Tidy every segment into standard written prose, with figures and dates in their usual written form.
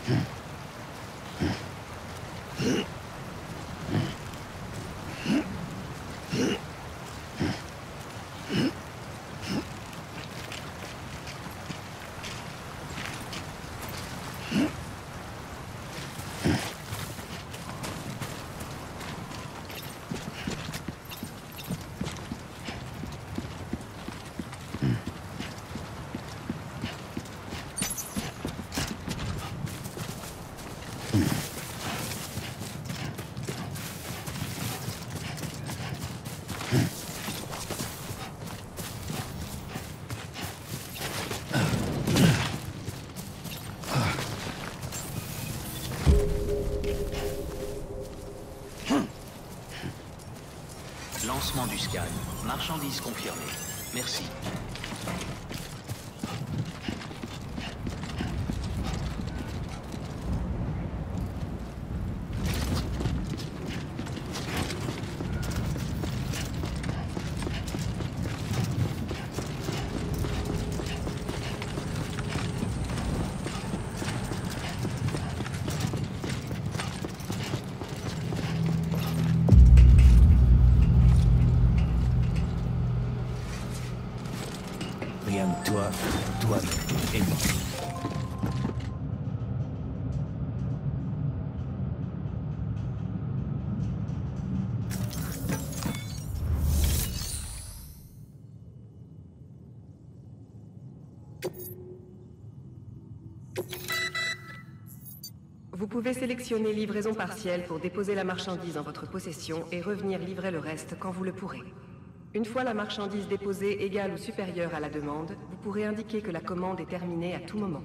Lancement du scan. Marchandise confirmée. Merci. Rien que toi et moi. Vous pouvez sélectionner livraison partielle pour déposer la marchandise en votre possession et revenir livrer le reste quand vous le pourrez. Une fois la marchandise déposée égale ou supérieure à la demande, vous pourrez indiquer que la commande est terminée à tout moment.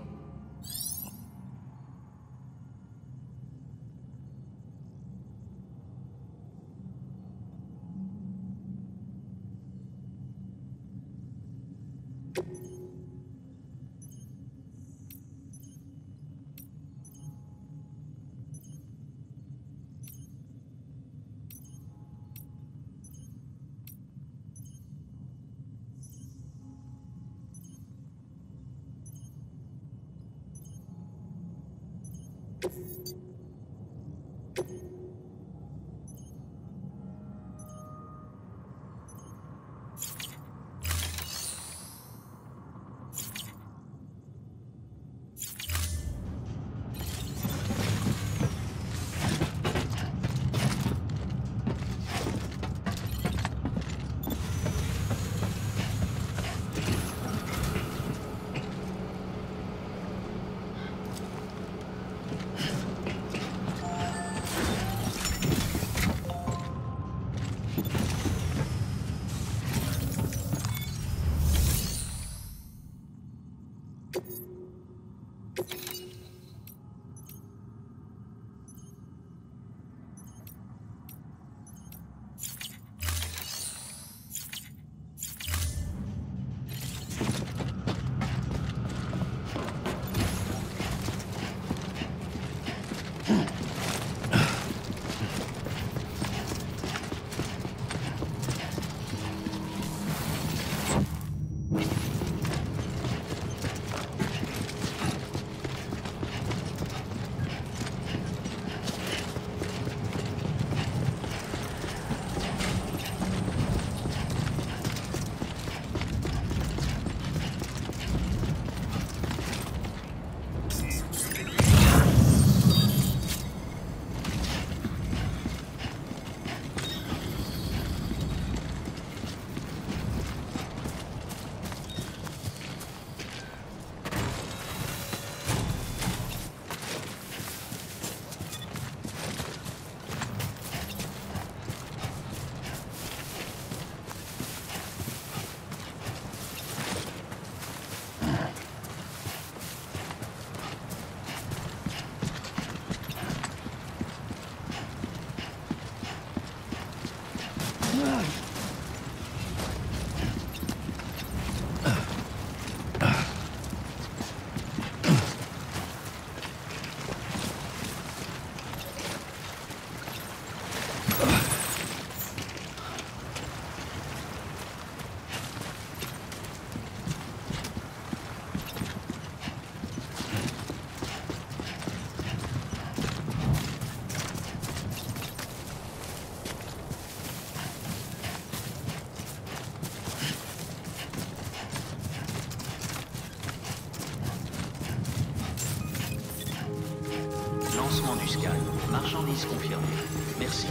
Lancement du scan. Marchandise confirmée. Merci.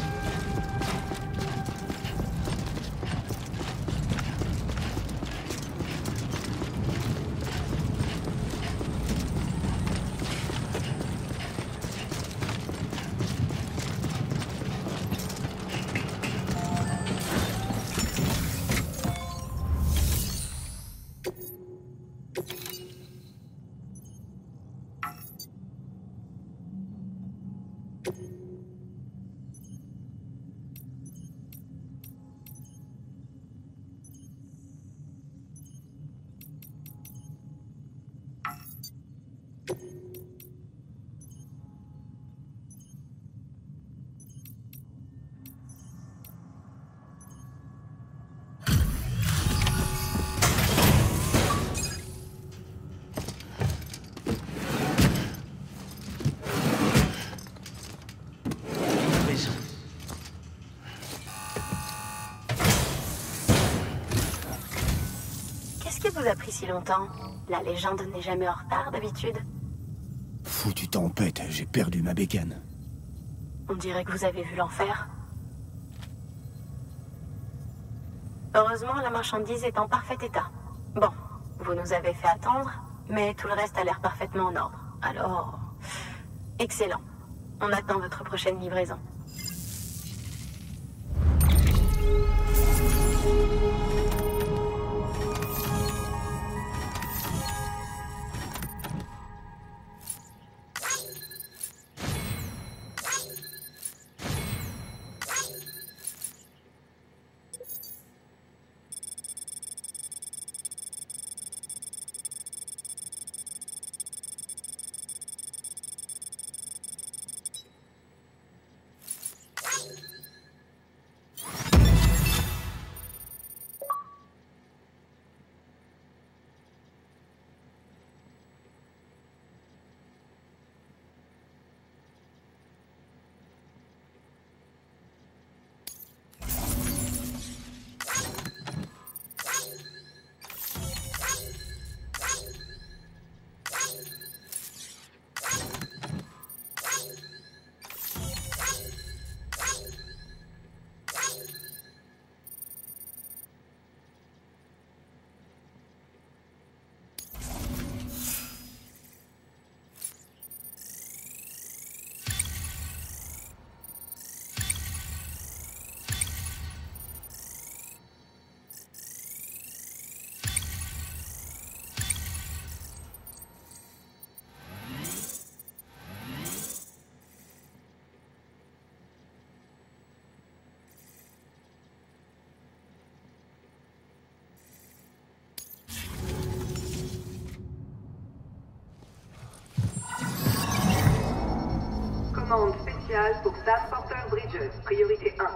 Qu'est-ce qui vous a pris si longtemps? La légende n'est jamais en retard d'habitude. Foutu tempête, j'ai perdu ma bécane. On dirait que vous avez vu l'enfer. Heureusement, la marchandise est en parfait état. Bon, vous nous avez fait attendre, mais tout le reste a l'air parfaitement en ordre. Alors, excellent. On attend votre prochaine livraison. Commande spéciale pour Staff Porter Bridges, priorité 1.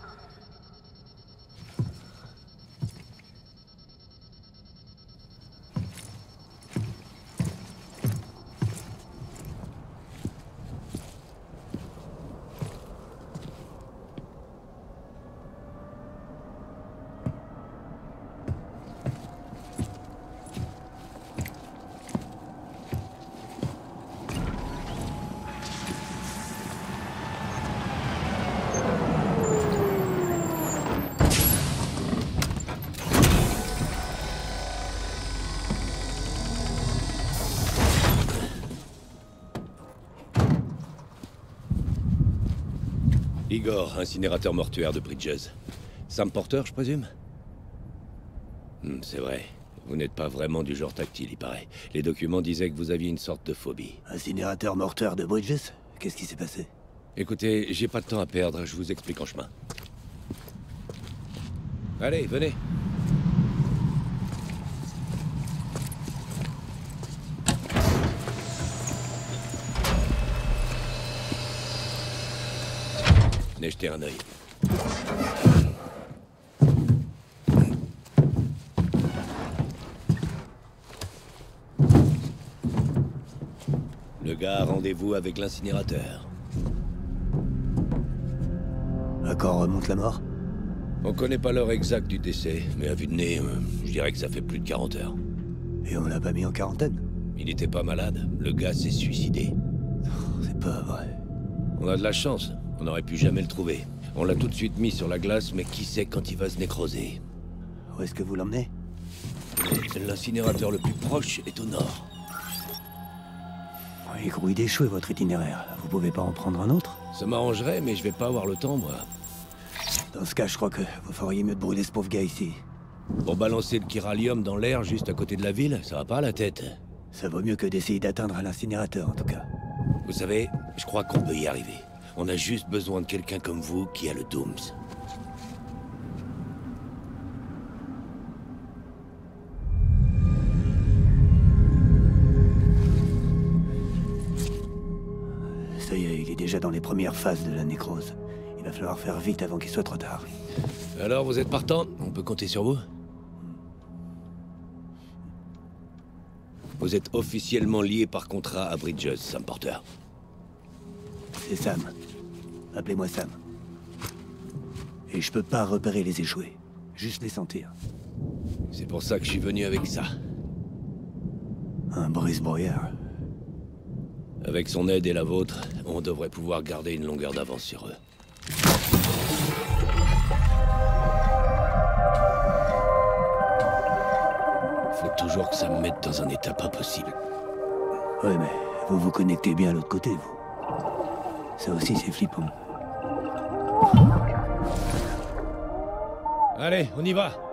Igor, incinérateur mortuaire de Bridges. Sam Porter, je présume? C'est vrai. Vous n'êtes pas vraiment du genre tactile, il paraît. Les documents disaient que vous aviez une sorte de phobie. Incinérateur morteur de Bridges? Qu'est-ce qui s'est passé? Écoutez, j'ai pas de temps à perdre, je vous explique en chemin. Allez, venez. Venez jeter un œil. Le gars a rendez-vous avec l'incinérateur. À quand remonte la mort? On connaît pas l'heure exacte du décès, mais à vue de nez, je dirais que ça fait plus de 40 heures. Et on l'a pas mis en quarantaine? Il était pas malade, le gars s'est suicidé. C'est pas vrai. On a de la chance. On n'aurait pu jamais le trouver. On l'a tout de suite mis sur la glace, mais qui sait quand il va se nécroser? Où est-ce que vous l'emmenez? L'incinérateur le plus proche est au nord. Il grouille d'échouer votre itinéraire. Vous pouvez pas en prendre un autre? Ça m'arrangerait, mais je vais pas avoir le temps, moi. Dans ce cas, je crois que vous feriez mieux de brûler ce pauvre gars ici. Pour balancer le chiralium dans l'air juste à côté de la ville, ça va pas à la tête. Ça vaut mieux que d'essayer d'atteindre l'incinérateur, en tout cas. Vous savez, je crois qu'on peut y arriver. On a juste besoin de quelqu'un comme vous qui a le Dooms. Ça y est, il est déjà dans les premières phases de la nécrose. Il va falloir faire vite avant qu'il soit trop tard. Alors, vous êtes partant? On peut compter sur vous? Vous êtes officiellement lié par contrat à Bridges, Sam Porter. C'est Sam. Appelez-moi Sam. Et je peux pas repérer les échoués. Juste les sentir. C'est pour ça que je suis venu avec ça. Un brise-brouillard. Avec son aide et la vôtre, on devrait pouvoir garder une longueur d'avance sur eux. Faut toujours que ça me mette dans un état pas possible. Ouais, mais vous vous connectez bien à l'autre côté, vous. Ça aussi, c'est flippant. Allez, on y va!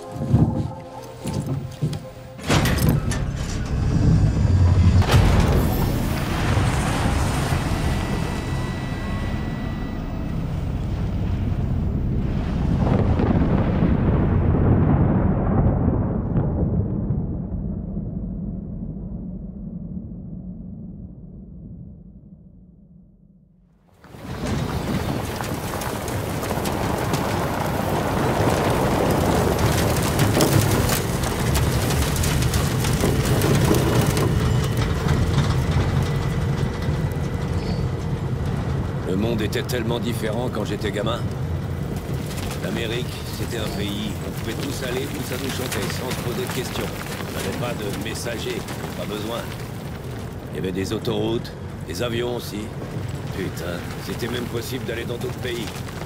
Le monde était tellement différent quand j'étais gamin. L'Amérique, c'était un pays. On pouvait tous aller où ça nous chantait, sans se poser de questions. On n'avait pas de messagers, pas besoin. Il y avait des autoroutes, des avions aussi. Putain, c'était même possible d'aller dans d'autres pays.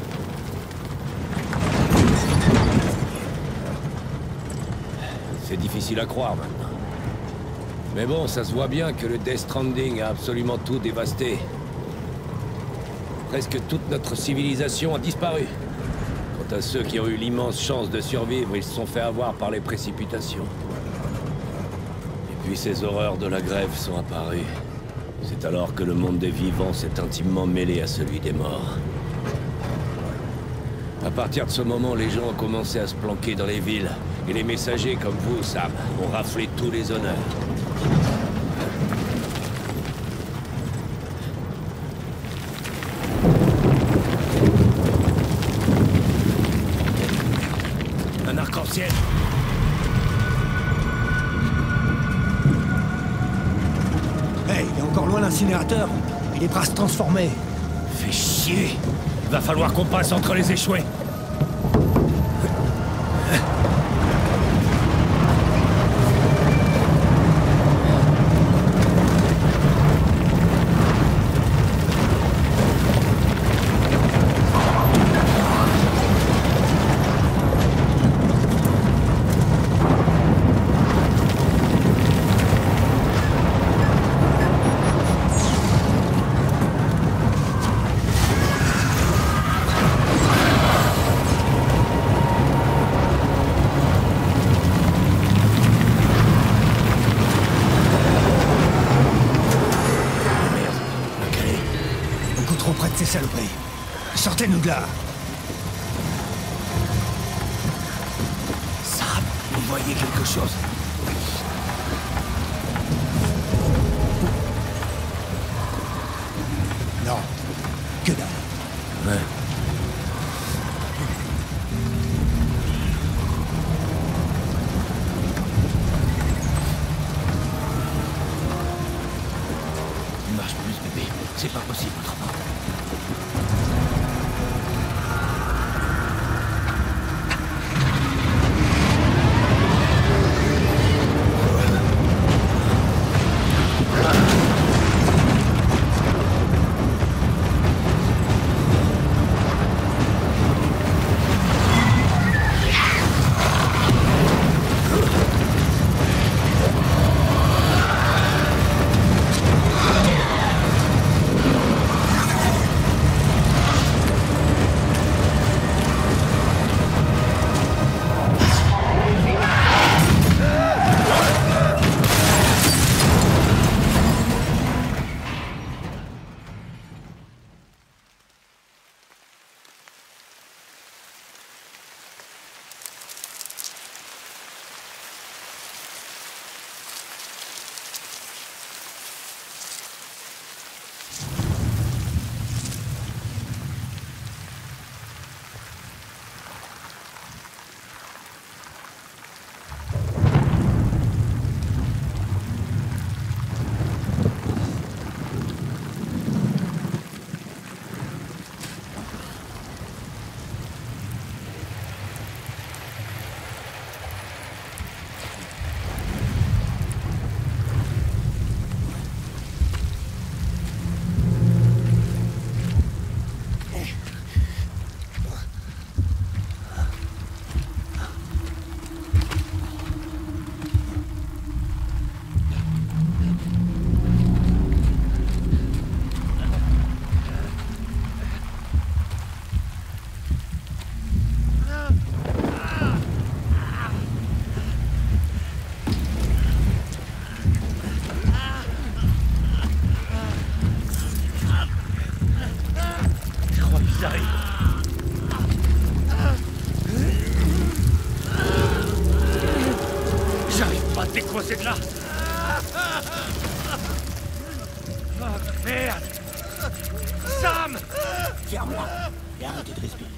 C'est difficile à croire maintenant. Mais bon, ça se voit bien que le Death Stranding a absolument tout dévasté. Presque toute notre civilisation a disparu. Quant à ceux qui ont eu l'immense chance de survivre, ils se sont fait avoir par les précipitations. Et puis ces horreurs de la grève sont apparues. C'est alors que le monde des vivants s'est intimement mêlé à celui des morts. À partir de ce moment, les gens ont commencé à se planquer dans les villes. Et les messagers comme vous, Sam, ont raflé tous les honneurs. Un arc-en-ciel. Hey, il est encore loin l'incinérateur. Il est prêt à se transformer. Fais chier. Va falloir qu'on passe entre les échoués. Trop près de ces saloperies. Sortez-nous de là. Sam, vous voyez quelque chose? Non. Que dalle. Ouais. Il marche plus, bébé. C'est pas possible autrement. Ils arrivent. J'arrive pas à te décroiser de là. Oh, merde. Sam! Ferme-la et arrêtez de respirer.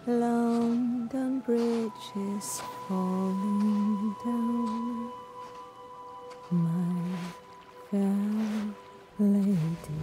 London Bridge is falling down, my fair lady.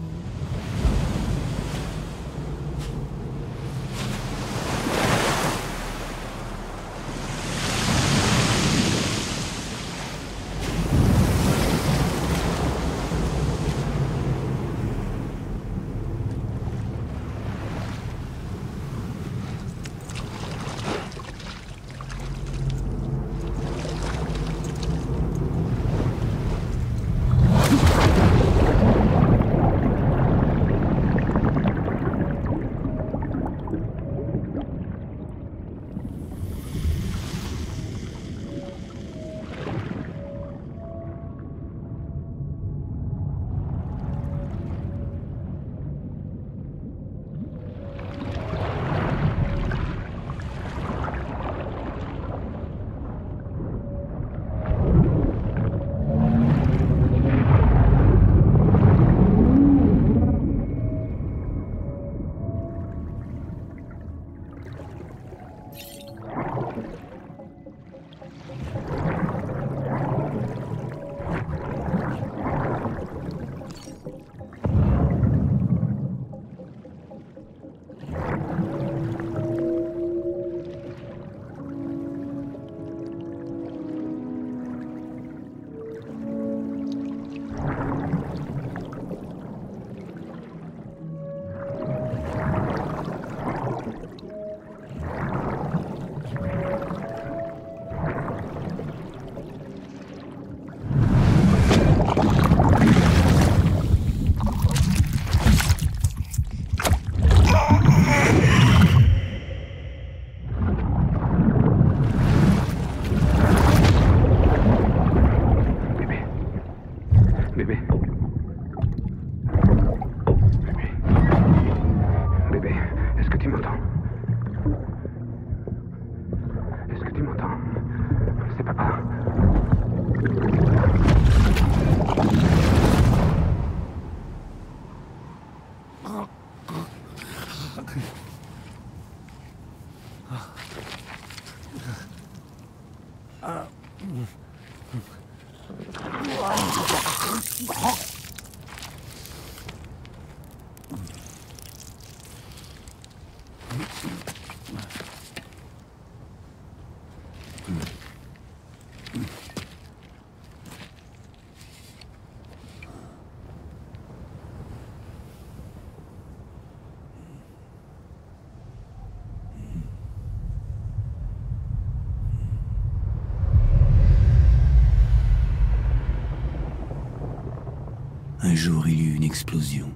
Un jour, il y eut une explosion.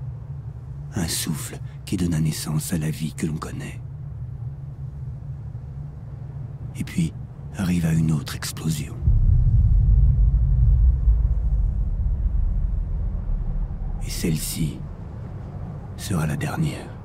Un souffle qui donna naissance à la vie que l'on connaît. Et puis, arriva une autre explosion. Et celle-ci sera la dernière.